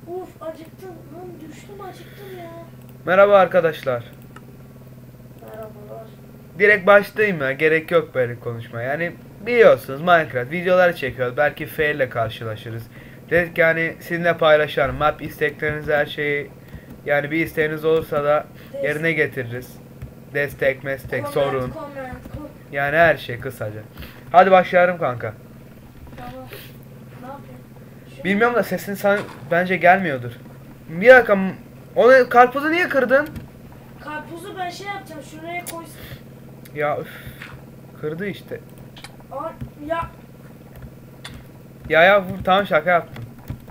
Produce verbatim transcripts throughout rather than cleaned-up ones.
Uf acıktım lan, düştüm acıktım ya. Merhaba arkadaşlar. Merhabalar. Direkt başlayayım ya. Gerek yok böyle konuşma. Yani biliyorsunuz Minecraft videolar çekiyoruz. Belki fail ile karşılaşırız. Dedik yani sizinle paylaşalım. Map istekleriniz, her şeyi, yani bir isteğiniz olursa da Destek. yerine getiririz. Destek, meslek, Comment, sorun. comment, comment. Yani her şey kısaca. Hadi başlayalım kanka. Tamam. Ne yapayım? Şöyle- Bilmiyorum da sesin sana bence gelmiyordur. Bir dakika. Onu, karpuzu niye kırdın? Karpuzu ben şey yapacağım, şuraya koy. Ya üf. Kırdı işte. Aa, ya Ya ya vur, tamam şaka yaptım.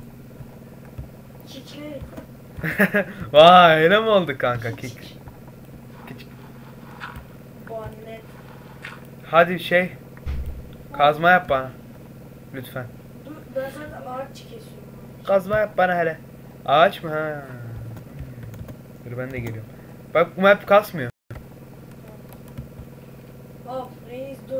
kikleri. Vay öyle mi oldu kanka kick? Kick. Bu anne. Hadi şey. Kazma yap bana. Lütfen. Dur ben zaten ağaç kesiyorum. Kazma yap bana hele. Ağaç mı? Ha. Dur ben de geliyorum. Bak bu map kasmıyor. Hop reis dur.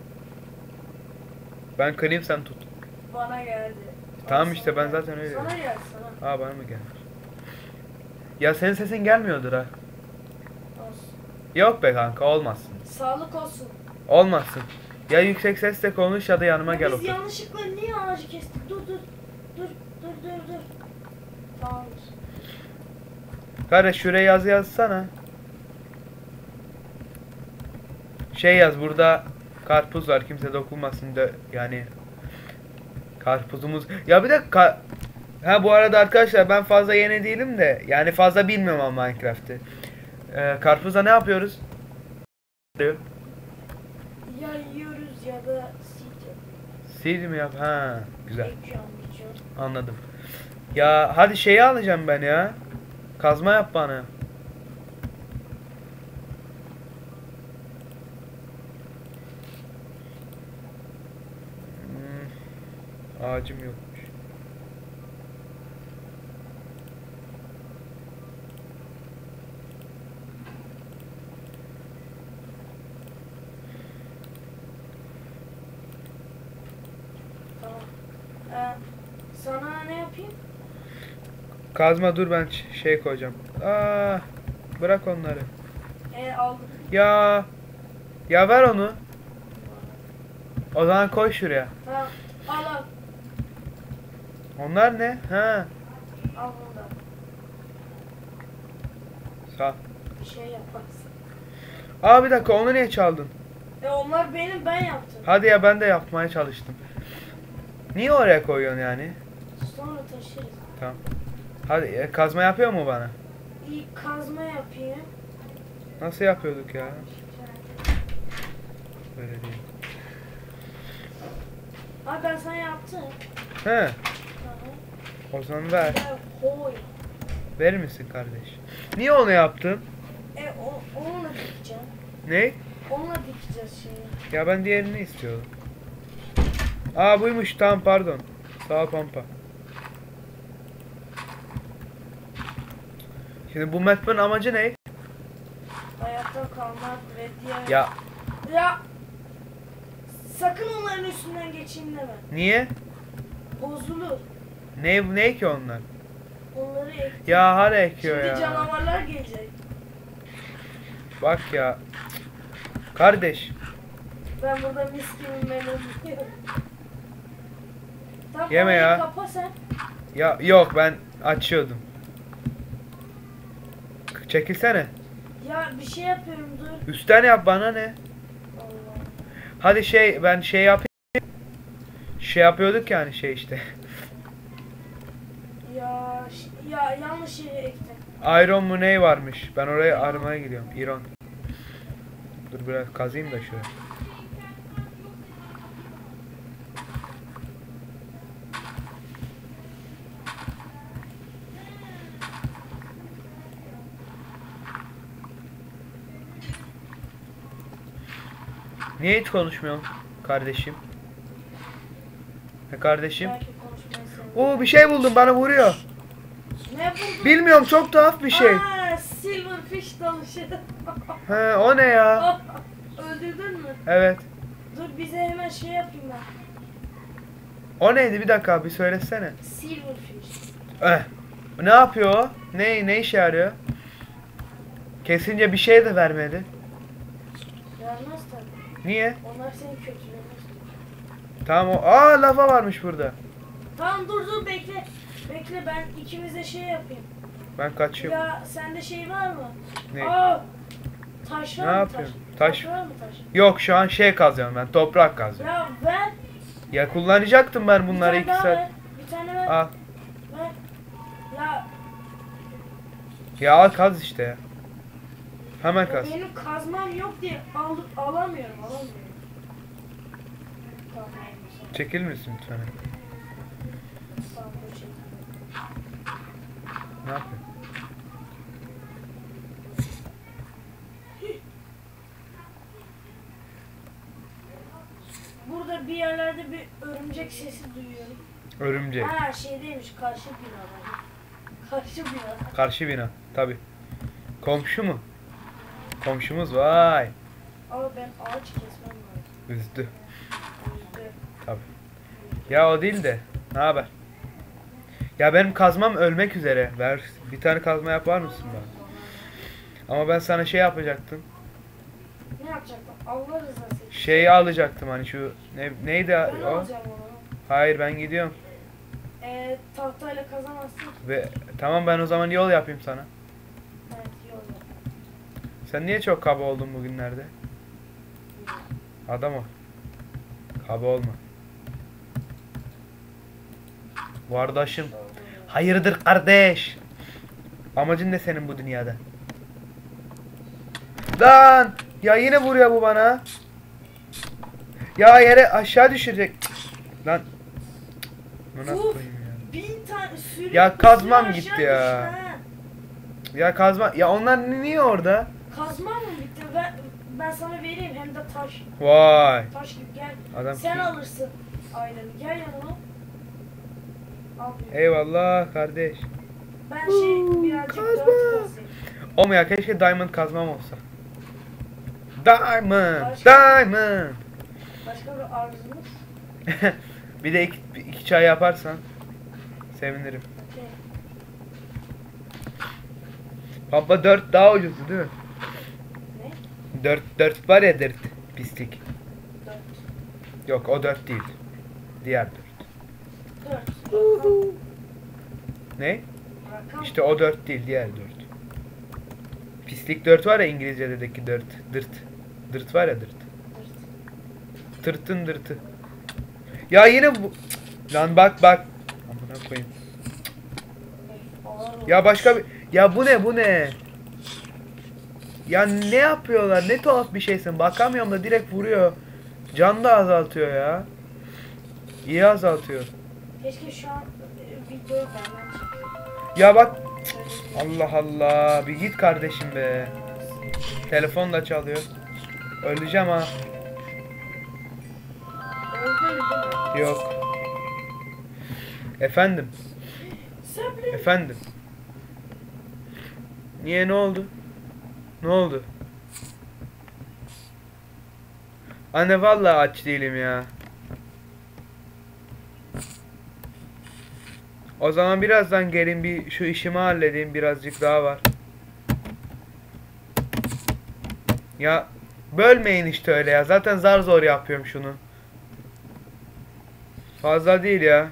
Ben kırayım sen tut. Bana geldi. Tamam Aa, işte, sana ben geldi. zaten öyle Sana diyorum. geldi sana. Aa bana mı gelmiş? Ya senin sesin gelmiyordur ha. Olsun. Yok be kanka, olmazsın. Sağlık olsun. Olmazsın. Ya yüksek sesle konuş ya da yanıma Ya gel biz otur. yanlışlıkla niye ağacı kestik? Dur dur. Dur dur dur dur. Tamamdır. Kardeş şuraya yazı yazsana. Şey yaz, burada karpuz var, kimse dokunmasın da yani. Karpuzumuz. Ya bir de ka ha bu arada arkadaşlar, ben fazla yeni değilim de yani fazla bilmiyorum ama Minecraft'ı. Ee, karpuzda ne yapıyoruz? Ya yiyoruz ya da seed yapıyoruz. Seed mi yap? Ha, güzel. Ekiyorum, biçiyorum. Anladım. Ya hadi şeyi alacağım ben ya. Kazma yap bana. Hmm, ağacım yokmuş. Tamam. Ee, sana ne yapayım? Kazma, dur ben ş- şey koyacağım. Aa, bırak onları. Ee, aldım. Ya ya ver onu. O zaman koy şuraya. Tamam. Al al. Onlar ne? Ha, Al bunu da. sağ ol. Bir şey yaparsın. Aa bir dakika, onu niye çaldın? E onlar benim, ben yaptım. Hadi ya, ben de yapmaya çalıştım. Niye oraya koyuyorsun yani? Sonra taşırız. Tamam. Hadi e, kazma yapıyor mu bana? İlk kazma yapayım. Nasıl yapıyorduk ya? Böyle değil. Abi ben sana yaptım. He, Hı hı. o zaman ver. Gel koy. Verir misin kardeş? Niye onu yaptın? E o, onunla dikeceğim. Ne? Onunla dikeceğiz şeyi. Ya ben diğerini istiyordum. Aa buymuş, tamam pardon. Sağ ol Pampa. Şimdi bu map'in amacı ne? Hayatta kalmak ve diğer... Ya Ya! Sakın onların üstünden geçeyim deme. niye? Bozulur. Ne ne ki onlar? Onları ektim. Ya hala ekiyor Şimdi ya. canavarlar gelecek. Bak ya. Kardeş. Ben burada mis gibi melon yiyorum. Tamam, Yeme orayı ya. Kapa sen. Ya yok, ben açıyordum. Çekilsene. Ya bir şey yapıyorum, dur. Üstten yap, bana ne? Allah. Hadi şey, ben şey yapayım. Şey yapıyorduk yani, şey işte. Ya ş- ya yanlış yere ektim. Iron mu ne varmış? Ben oraya aramaya gidiyorum. Iron. Dur biraz kazayım da şuraya. Niye hiç konuşmuyorsun kardeşim? Ne kardeşim? Belki konuşmayı seviyorum. Oo bir şey buldum, bana vuruyor. Ne buldun? Bilmiyorum, çok tuhaf bir şey. Aa, silverfish dalışı. He o ne ya? Öldürdün mü? Evet. Dur bize hemen şey yapayım ben. O neydi, bir dakika bir söylesene. Silverfish. Eh. Ne yapıyor o? Ne, ne işe yarıyor? Kesince bir şey de vermedi. Vermez tabii. Niye? Onlar seni kötülemez. Tamam o. Aa lava varmış burada. Tamam dur dur bekle. Bekle ben ikimize şey yapayım. Ben kaçıyorum. Ya sende şey var mı? Ne? Aa, taş var Ne mı yapıyorsun? taş? Taş- var mı taş? Yok şu an şey kazıyorum ben. Toprak kazıyorum. Ya ver. Ya kullanacaktım ben Bir bunları tane iki daha saat. ver. Bir tane ver. Al. Ver. Ya, Ya al kaz işte ya. Hemen ya kaz. benim kazmam yok diye al, alamıyorum alamıyorum. Tamam. Çekilir misin lütfen? Tamam, dur çekeyim. Ne yapıyorsun? Burada bir yerlerde bir örümcek sesi duyuyorum. Örümcek. Ha şeydeymiş karşı binada. Karşı binada. Karşı bina. Tabi. Komşu mu? Komşumuz vay. Ama ben ağaç kesmem lazım. Üzdü. Yüzde. Tabi. Ya o değil de. Ne haber? Ya benim kazmam ölmek üzere. Ver bir tane kazma yapar mısın bana? Ama ben sana şey yapacaktım. Ne yapacaktım? Allah rızası için. Şeyi alacaktım hani şu ne, neydi Ben o? alacağım onu. Hayır ben gidiyorum. Ee, tahtayla kazamazsın. Ve tamam ben o zaman yol yapayım sana. Evet yol yap. Sen niye çok kaba oldun bugünlerde? Adam ol. Kaba olma. Kardeşim. Hayırdır kardeş? Amacın ne senin bu dünyada? Lan! Ya yine vuruyor bu bana. Ya yere aşağı düşürecek. Lan. Bunu Uf! koyayım ya. Bin tane sürü. Ya kazmam sürü gitti aşağı ya. düştü ha. Ya kazma. Ya onlar niye orada? Kazmam mı bitti? Ben, ben sana vereyim hem de taş. Vay. Taş gibi gel. Adam Sen ki- alırsın ailemi. Gel yanıma. Al bunu. Eyvallah kardeş. Ben şey birazcık kazma. dört kasayım. O mu ya keşke diamond kazmam olsa. Diamond, Başka- diamond. Başka bir arzunuz? Bir de iki, iki çay yaparsan sevinirim. Okey. Pampa dört daha ucuzdu değil mi? Ne? dört dört var ya dört pislik. Dört. Yok o dört değil. Diğer dört. Dört. Rakam. Ne? Rakam. İşte o dört değil diğer dört. Pislik dört var ya İngilizce'deki dört. Dırt. Dırt var ya dırt. Dört. Tırtın dırtı. Ya yine bu. Lan bak bak. Amına koyayım. Ağır Ya olmuş. başka bir... Ya bu ne bu ne? Ya ne yapıyorlar? Ne tuhaf bir şeysin. Bakamıyorum da direkt vuruyor. Can da azaltıyor ya. İyi azaltıyor. Keşke şu an e, videoyu benden çeksin. Ya bak. Allah Allah. Bir git kardeşim be. Telefon da çalıyor. Öleceğim ha. Öldün değil mi? Yok. Efendim. Sabri. Efendim. Niye ne oldu? Ne oldu? Anne vallahi aç değilim ya. O zaman birazdan gelin bir şu işimi halledeyim birazcık daha var. Ya bölmeyin işte öyle ya. Zaten zar zor yapıyorum şunu. Fazla değil ya.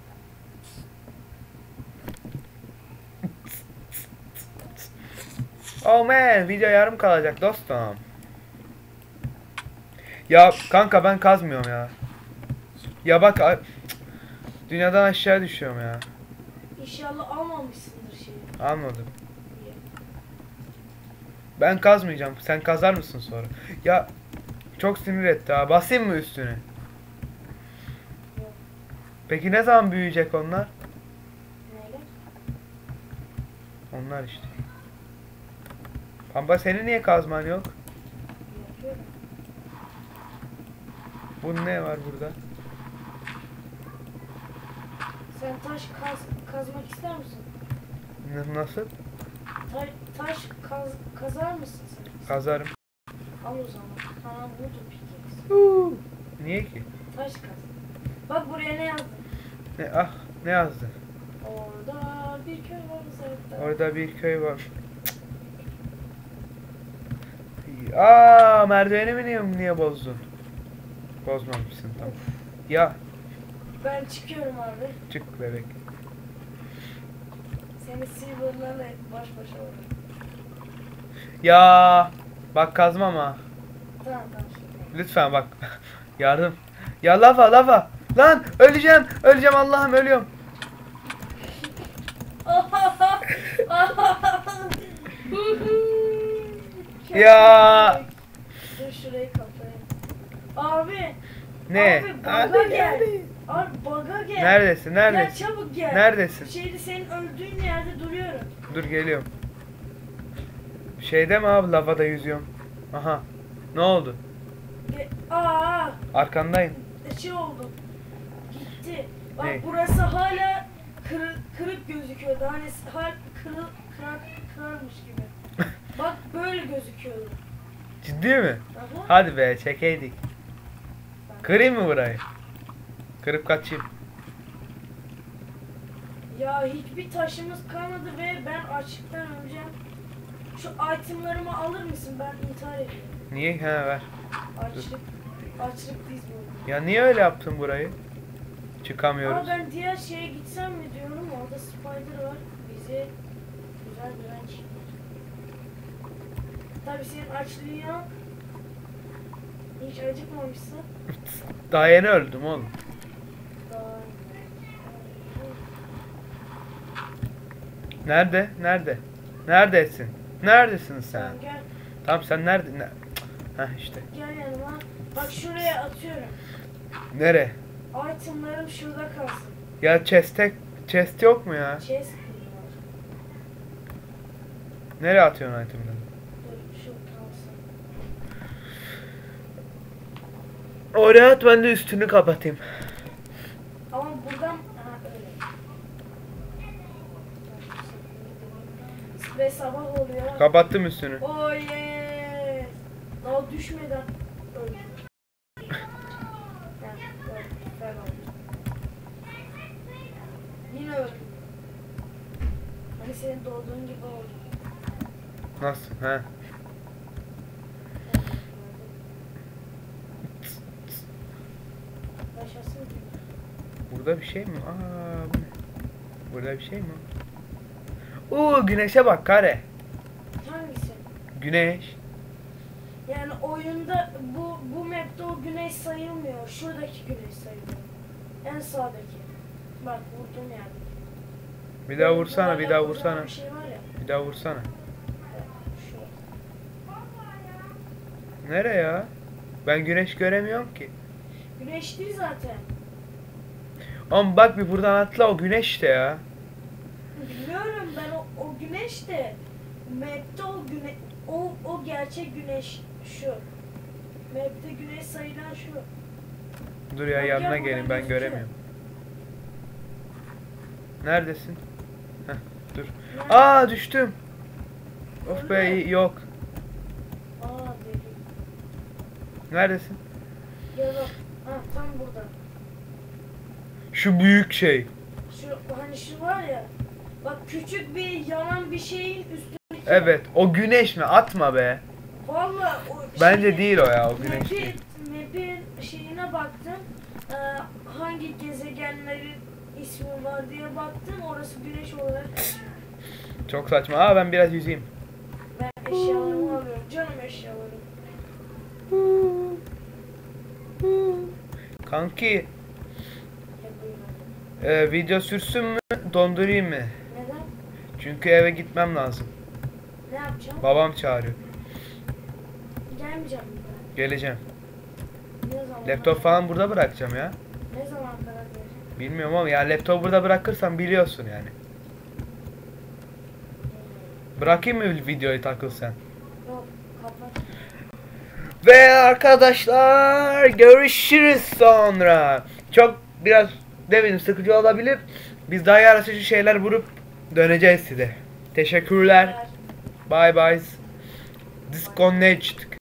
Oh man, video yarım kalacak dostum. Ya kanka ben kazmıyorum ya. Ya bak a- dünyadan aşağı düşüyorum ya. İnşallah almamışsındır şeyi. Anladım. Ben kazmayacağım. Sen kazar mısın sonra? Ya çok sinir etti ha. Basayım mı üstüne? Yok. Peki ne zaman büyüyecek onlar? Neyle? Onlar işte. Pampa senin niye kazman yok? Yapıyorum. Bu ne var burada? Sen taş kaz, kazmak ister misin? N- nasıl? Ta, taş kaz, kazar mısın sen? Kazarım. Al o zaman. Sana budur pickaxe. Niye ki? Taş kaz. Bak buraya ne yazdım? Ne, ah ne yazdı? Orada bir bir köy var zaten. Orada bir köy var. Aa, merdiveni mi niye, niye bozdun? Bozmamışsın, tamam. Ya Ben çıkıyorum abi. çık bebek. Seni silverlarla baş başa olur. Ya bak kazmam ha. Tamam tamam. Lütfen bak. Yardım. Ya lava lava. Lan öleceğim. Öleceğim, Allah'ım ölüyorum. Ya. Dur şurayı kapayım. Abi. Ne? Abi baga Abi, gel. abi. Abi baga gel. Neredesin? Gel Neredesin? çabuk gel. Neredesin? Şeyde senin öldüğün yerde duruyorum. Dur geliyorum. Şeyde mi abi, lavada yüzüyorum. Aha. Ne oldu? Ge Aa. Arkandayım. Şey oldu. Gitti. Bak Ne? burası hala kırık, kırık gözüküyordu. Hani hal kırık kırak kırarmış gibi. Bak böyle gözüküyordu. Ciddi mi? Aha. Hadi be, çekeydik. Kırayım mı burayı? Kırıp kaçayım. Ya hiçbir taşımız kalmadı ve ben açlıktan öleceğim. Şu itemlarımı alır mısın? Ben intihar ediyorum. Niye? He ver. Açlık. Açlık diz bu. Ya niye öyle yaptın burayı? Ama Çıkamıyoruz. ben diğer şeye gitsem mi diyorum. Orada spider var. Bize güzel bir renk çıkıyor. Tabii senin açlığın yok. Hiç acıkmamışsın. Daha yeni öldüm oğlum. Daha... Nerede? Nerede? Neredesin? Neredesin sen? Tamam gel. Tamam sen nerede? Ne? Heh işte. Gel yanıma. Bak şuraya atıyorum. Nere? Itemlarım şurada kalsın. Ya chest'e chest yok mu ya? Chest var. Nereye atıyorsun itemleri? Dur şu kalsın. Oraya at, ben de üstünü kapatayım. Ama buradan... Ha öyle. Ve sabah oluyor. Kapattım üstünü. Oh yes. Daha düşmeden öldüm. Yani, öldüm. Ben öldüm. Yine öldüm. Hani senin doğduğun gibi oldu. Nasıl? He. Yaşasın gibi. Burada bir şey mi? Aa, bu ne? Burada bir şey mi? Oo, güneşe bak kare. Hangisi? Güneş. Yani oyunda bu bu map'te o güneş sayılmıyor. Şuradaki güneş sayılıyor. En sağdaki. Bak vurduğum yerde. Bir daha vursana, bir daha Kocaman vursana. Bir şey var ya. Bir daha vursana. Şu. Nere ya? Ben güneş göremiyorum ki. Güneş değil zaten. Ama bak bir buradan atla, o güneş işte ya. Biliyorum ben o, o güneş de map'te o güne o o gerçek güneş şu. Map'te güneş sayılan şu. Dur ya, Bak, yanına gel, gelin, buradan ben gözüküyor. göremiyorum. Neredesin? Heh, dur. Nerede? Aa, düştüm. Of be, Orada. yok. Aa deli. Neredesin? Gel bak. Ha tam burada. Şu büyük şey. Şu hani şu var ya. Bak küçük bir yanan bir şeyin üstündeki. Evet, o güneş mi? Atma be. Valla o Bence şey- değil o ya, o güneş değil. Map'in, map'in şeyine baktım. Ee, hangi gezegenlerin ismi var diye baktım. Orası güneş olarak geçiyor. Çok saçma. Aa, ben biraz yüzeyim. Ben eşyalarımı alıyorum. Canım eşyalarım. Kanki, Hep buyurun. e, video sürsün mü? Dondurayım mı? Neden? Çünkü eve gitmem lazım. Ne yapacağım? Babam çağırıyor. Gelmeyeceğim bir daha. Geleceğim. Ne zaman? Laptop falan burada bırakacağım ya. Ne zaman kadar geleceğim? Bilmiyorum ama ya, laptop burada bırakırsam biliyorsun yani. Bırakayım mı videoyu, takıl sen? Yok kapat. Ve arkadaşlar, görüşürüz sonra. Çok biraz demedim, sıkıcı olabilir. Biz daha yaratıcı şeyler vurup döneceğiz size. Teşekkürler. Ver. Bye bye. Disconnect.